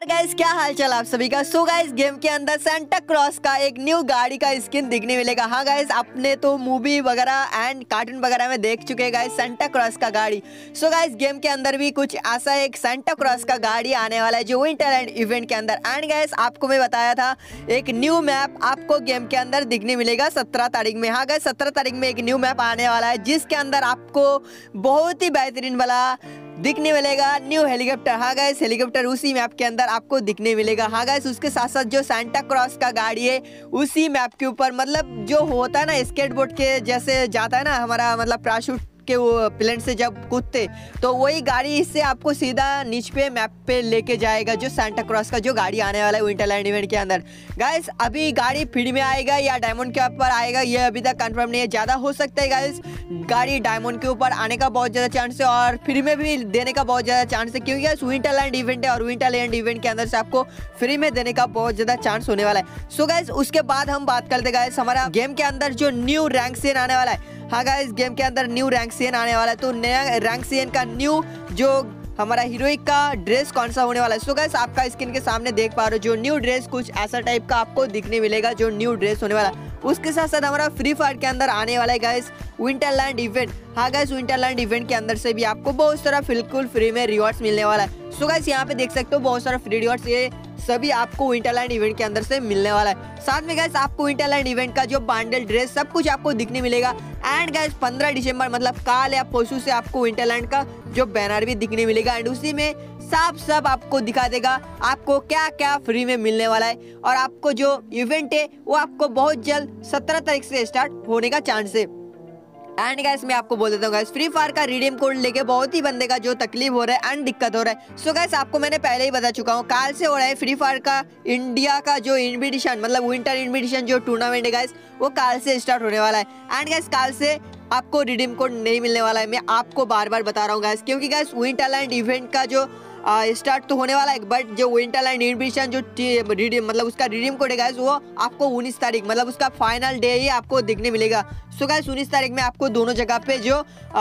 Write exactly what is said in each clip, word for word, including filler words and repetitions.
Guys क्या हाल चाल आप सभी का। सो गाइस गेम के अंदर सेंटा क्रॉस का एक न्यू गाड़ी का स्किन दिखने मिलेगा। हाँ गाइस आपने तो मूवी वगैरह एंड कार्टून वगैरह में देख चुके हैं गाइस सेंटा क्रॉस का गाड़ी। सो गाइस गेम के अंदर भी कुछ ऐसा एक सेंटा क्रॉस का गाड़ी आने वाला है जो विंटरलैंड इवेंट के अंदर। एंड गाइस आपको मैं बताया था एक न्यू मैप आपको गेम के अंदर दिखने मिलेगा सत्रह तारीख में। हाँ गाइस सत्रह तारीख में एक न्यू मैप आने वाला है जिसके अंदर आपको बहुत ही बेहतरीन वाला दिखने मिलेगा न्यू हेलीकॉप्टर। हाँ गाइस हेलीकॉप्टर उसी मैप के अंदर आपको दिखने मिलेगा। हाँ गाइस उसके साथ साथ जो सेंटा क्रॉस का गाड़ी है उसी मैप के ऊपर, मतलब जो होता है ना स्केटबोर्ड के जैसे जाता है ना हमारा, मतलब पैराशूट के वो प्लेन से जब कूदते तो वही गाड़ी इससे आपको सीधा नीच पे मैप पे लेके जाएगा जो सेंटा क्रॉस का जो गाड़ी आने वाला है विंटरलैंड इवेंट के अंदर। गाइस अभी गाड़ी फ्री में आएगा या डायमंड के ऊपर आएगा ये अभी तक कंफर्म नहीं है। ज़्यादा हो सकता है गाइस गाड़ी डायमंड के ऊपर आने का बहुत ज़्यादा चांस है और फ्री में भी देने का बहुत ज़्यादा चांस है, क्योंकि गाइस विंटरलैंड इवेंट है और विंटरलैंड इवेंट के अंदर से आपको फ्री में देने का बहुत ज़्यादा चांस होने वाला है। सो गाइस उसके बाद हम बात करते गाइस हमारा गेम के अंदर जो न्यू रैंक सीन आने वाला है। हाँ गाइस गेम के अंदर न्यू रैंक सीन आने वाला है, तो नया रैंक सीन का न्यू जो हमारा हीरोइक का ड्रेस कौन सा होने वाला है। सो गाइस आपका स्क्रीन के सामने देख पा रहे हो जो न्यू ड्रेस कुछ ऐसा टाइप का आपको दिखने मिलेगा जो न्यू ड्रेस होने वाला है। उसके साथ साथ हमारा फ्री फायर के अंदर आने वाला है गाइस विंटरलैंड इवेंट। हाँ गाइस विंटरलैंड इवेंट के अंदर से भी आपको बहुत सारा बिल्कुल फ्री में रिवॉर्ड्स मिलने वाला है। सो गाइस यहाँ पे देख सकते हो बहुत सारा फ्री रिवॉर्ड्स ये सभी आपको विंटरलैंड इवेंट के अंदर से मिलने वाला है। साथ में गाइस आपको विंटरलैंड इवेंट का जो बंडल ड्रेस सब कुछ आपको दिखने मिलेगा। एंड गाइस पंद्रह दिसंबर मतलब काल या परसों से आपको विंटरलैंड का जो बैनर भी दिखने मिलेगा एंड उसी में साफ सब आपको दिखा देगा आपको क्या क्या फ्री में मिलने वाला है। और आपको जो इवेंट है वो आपको बहुत जल्द सत्रह तारीख से स्टार्ट होने का चांस है। एंड गाइस मैं आपको बोल देता हूँ गाइस फ्री फायर का रिडीम कोड लेके बहुत ही बंदे का जो तकलीफ हो रहा है एंड दिक्कत हो रहा है। सो गाइस आपको मैंने पहले ही बता चुका हूँ काल से हो रहा है फ्री फायर का इंडिया का जो इन्विटेशन मतलब विंटर इन्विटेशन जो टूर्नामेंट है गाइस वो काल से स्टार्ट होने वाला है। एंड गाइस काल से आपको रिडीम कोड नहीं मिलने वाला है, मैं आपको बार बार बता रहा हूँ गाइस, क्योंकि गाइस विंटरलैंड इवेंट का जो स्टार्ट तो होने वाला है बट जो विंटरलैंड इन्विटेशन जो रिडीम मतलब उसका रिडीम कोड है गाइस वो आपको उन्नीस तारीख मतलब उसका फाइनल डे ही आपको दिखने मिलेगा। सो गाइस उन्नीस तारीख में आपको दोनों जगह पे जो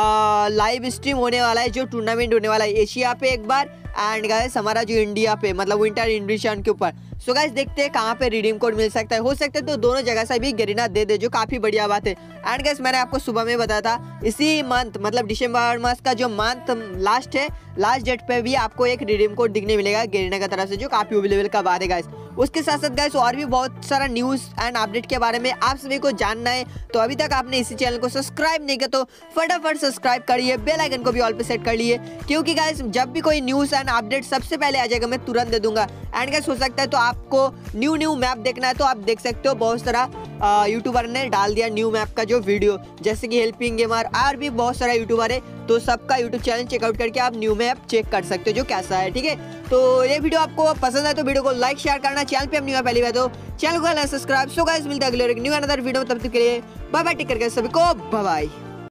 लाइव स्ट्रीम होने वाला है जो टूर्नामेंट होने वाला है एशिया पे एक बार एंड गाइस हमारा जो इंडिया पे मतलब विंटर इन्विटेशन के ऊपर। सो गाइस देखते हैं कहाँ पे रिडीम कोड मिल सकता है, हो सकता है तो दोनों जगह से भी गरीना दे दे जो काफ़ी बढ़िया बात है। एंड गाइस मैंने आपको सुबह में बताया था इसी मंथ मतलब दिसंबर मास का जो मंथ लास्ट है लास्ट डेट पे भी आपको एक रिडीम कोड दिखने मिलेगा गरीना की तरफ से जो काफ़ी अवेलेबल का बात है गाइस। उसके साथ साथ गाइस और भी बहुत सारा न्यूज़ एंड अपडेट के बारे में आप सभी को जानना है तो अभी तक आपने इसी चैनल को सब्सक्राइब नहीं किया तो फटाफट सब्सक्राइब करिए, बेल आइकन को भी ऑल पे सेट कर लिए, क्योंकि गाइस जब भी कोई न्यूज़ एंड अपडेट सबसे पहले आ जाएगा मैं तुरंत दे दूंगा। एंड गाइस हो सकता है तो आपको न्यू न्यू मैप देखना है तो आप देख सकते हो बहुत सारा यूट्यूबर ने डाल दिया न्यू मैप का जो वीडियो, जैसे कि हेल्पिंग गेमर और भी बहुत सारा यूट्यूबर है तो सबका यूट्यूब चैनल चेकआउट करके आप न्यू मैप चेक कर सकते हो जो कैसा है। ठीक है तो ये वीडियो आपको पसंद है तो वीडियो को लाइक शेयर करना, चैनल पे न्यू पहली बार तो चैनल को सब्सक्राइब। सो गाइस मिलते हैं अगले न्यू अनदर वीडियो, तब तक के लिए bye bye, take care guys सभी को, बाय बाय।